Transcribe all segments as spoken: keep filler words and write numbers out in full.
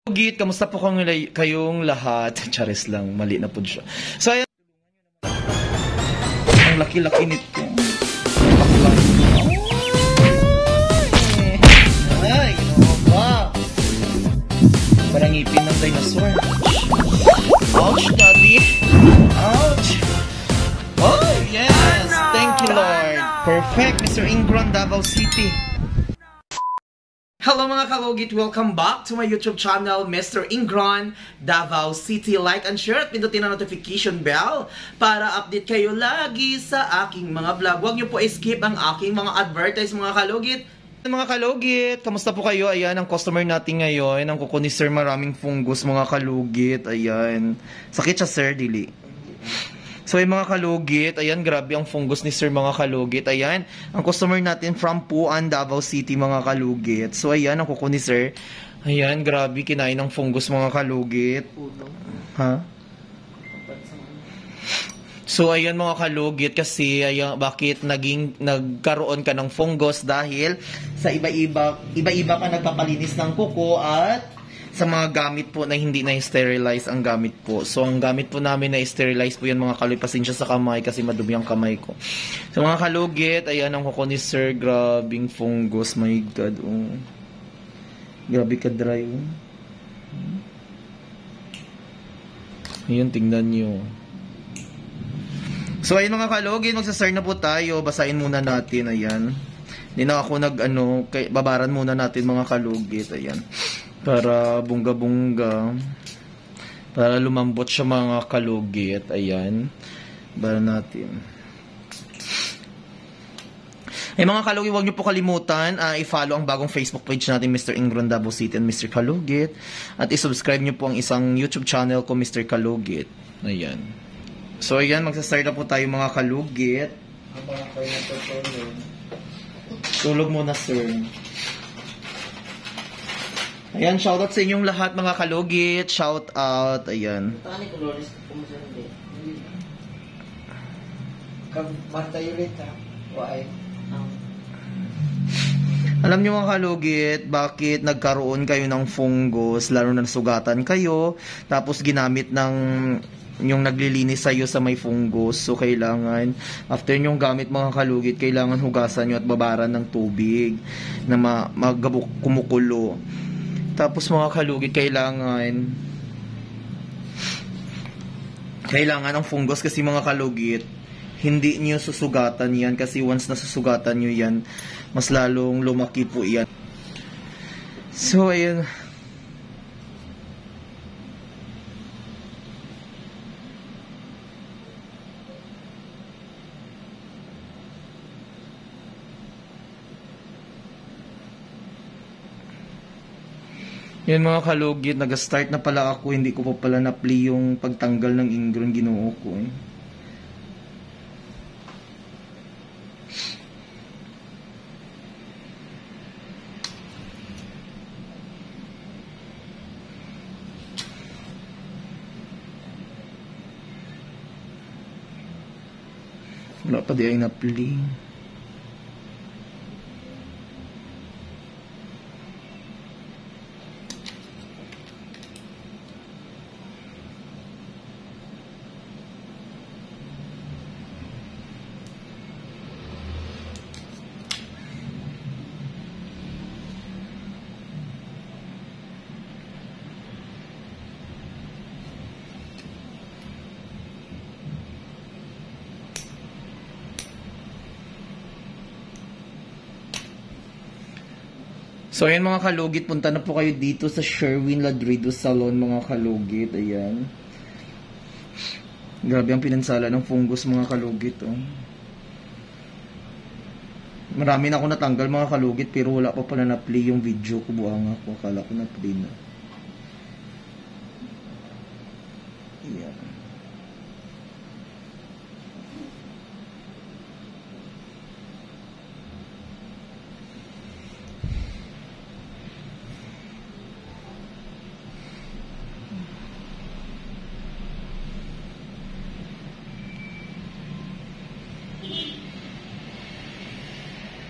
Git, kamusta po kong kayong lahat? Charis lang, mali na po siya. So, ayan. Ang laki-laki nito. Ay, ano ba? Parang ngipin ng dinosaur. Ouch, daddy. Ouch. Oh, yes. Thank you, Lord. Perfect, Mister Ingron, Davao City. Hello mga kalugit! Welcome back to my YouTube channel, Mister Ingron, Davao City. Like and share at pindutin ang notification bell para update kayo lagi sa aking mga vlog. Huwag niyo po skip ang aking mga advertise mga kalugit. Mga kalugit, kamusta po kayo? Ayan, ang customer natin ngayon, ang kuko ni Sir, maraming fungus mga kalugit. Ayan, sakit siya Sir, dili. So yung mga kalugit, ayan, grabe ang fungus ni Sir mga kalugit. Ayan, ang customer natin from Puan, Davao City mga kalugit. So ayan, ang kuko ni Sir. Ayan, grabe, kinain ng fungus mga kalugit. Ha? So ayan mga kalugit, kasi ayan, bakit naging nagkaroon ka ng fungus dahil sa iba-iba iba-iba ka nagpapalinis ng kuko at sa mga gamit po na hindi na-sterilize ang gamit po. So, ang gamit po namin na-sterilize po yan mga kalugit. Pasensya sa kamay kasi madumi ang kamay ko. So, mga kalugit, ayan ang kuko ni Sir. Grabing fungus. My God. Oh. Grabe ka dry. Oh. Ayan, tingnan nyo. So, ayun mga kalugit. Magsasar na po tayo. Basahin muna natin. Ayan. Hindi na ako nag, ano, kay, babaran muna natin mga kalugit. Ayan. Para bunga-bunga. Para lumambot siya mga kalugit. Ayan. Bara natin. Ay mga kalugit, huwag niyo po kalimutan uh, i-follow ang bagong Facebook page natin, Mister Ingron Davao City and Mister Kalugit. At i-subscribe niyo po ang isang YouTube channel ko, Mister Kalugit. Ayan. So ayan, magsastart na po tayo mga kalugit. Tulog muna sir. Ayan, shoutout sa inyong lahat mga kalugit. Shout out. Ayan. Alam niyo mga kalugit, bakit nagkaroon kayo ng fungus, lalo na sugatan kayo, tapos ginamit ng yung naglilinis sa'yo sa may fungus. So, kailangan, after nyong gamit mga kalugit, kailangan hugasan nyo at babaran ng tubig na ma magabuk kumukulo. Tapos mga kalugit, kailangan kailangan ng fungus kasi mga kalugit, hindi nyo susugatan yan kasi once na susugatan nyo yan, mas lalong lumaki po yan. So, ayun. Yan mga kalugit, nag-start na pala ako, hindi ko pa pala na-play yung pagtanggal ng Ingron, ginoo ko eh. Wala pa di ay na-play. So, ayan mga kalugit, punta na po kayo dito sa Sherwin Ladrido Salon mga kalugit. Ayan. Grabe ang pinansala ng fungus mga kalugit. Oh. Marami na ako natanggal mga kalugit pero wala pa pala na-play yung video ko. Buang ako. Akala ko na-play na. Ayan.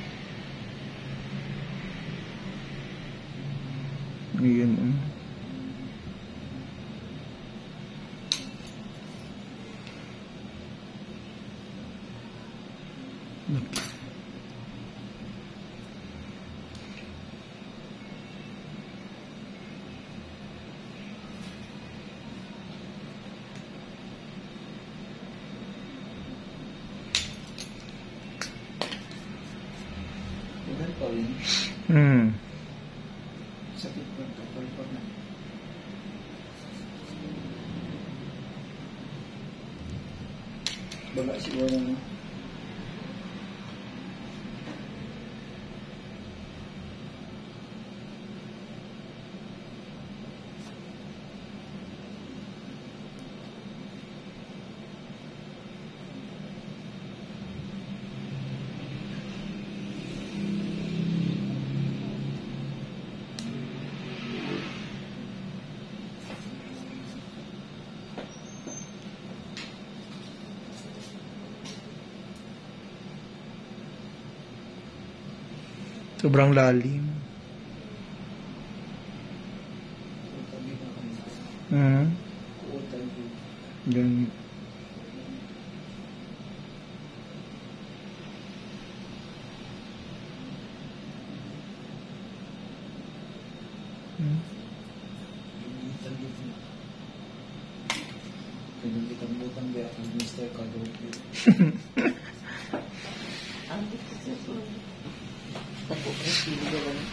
Ayan. Hmm. Sakit pa, kapal na. Bala siguro na. Sobrang lalim. Hmm. Ganun. Hmm. Pinagkitang-butang ba ang mister Kadropi? Ang gusto sa phone. Tapo ka, sili ka lang.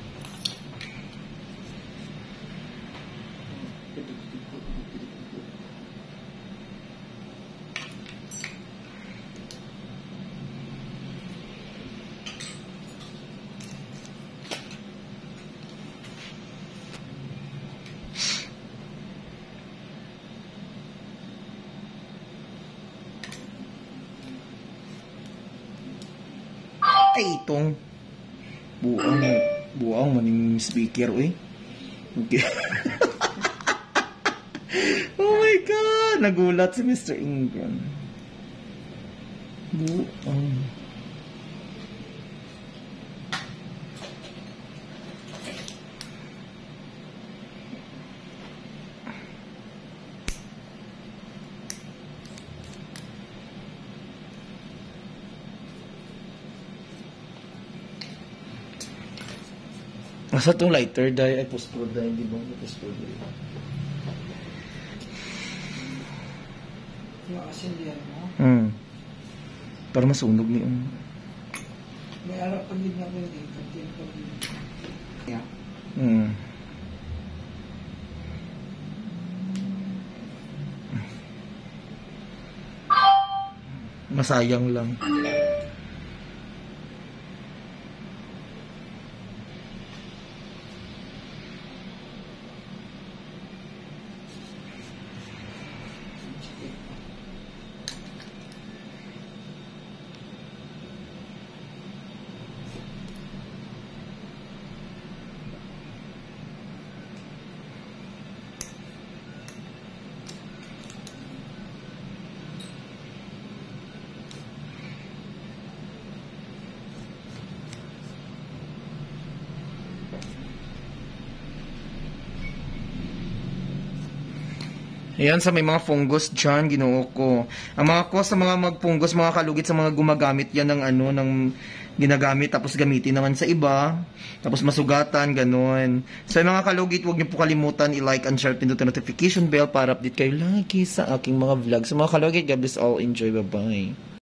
Ay, itong buang, buang maning speaker, uy. Okay. Oh my God! Nagulat si Mister Ingram. Buang. Asa tong lighter dye? Ay, post-pro dye. Di ba? Post-pro dye. Makasin diyan mo. Hmm. Para masunog ni um. May arap pag din natin din. Kantin pag din. Yeah. Hmm. Masayang lang. Ayan, sa may mga fungus dyan, ginoo ko. Ang mga ko sa mga magfungus, mga kalugit sa mga gumagamit yan ng ano, ng ginagamit, tapos gamitin naman sa iba, tapos masugatan, ganun. So, mga kalugit, huwag niyo po kalimutan i-like and share, pindutin notification bell para update kayo lagi sa aking mga vlogs. So, mga kalugit, God bless all. Enjoy. Bye-bye.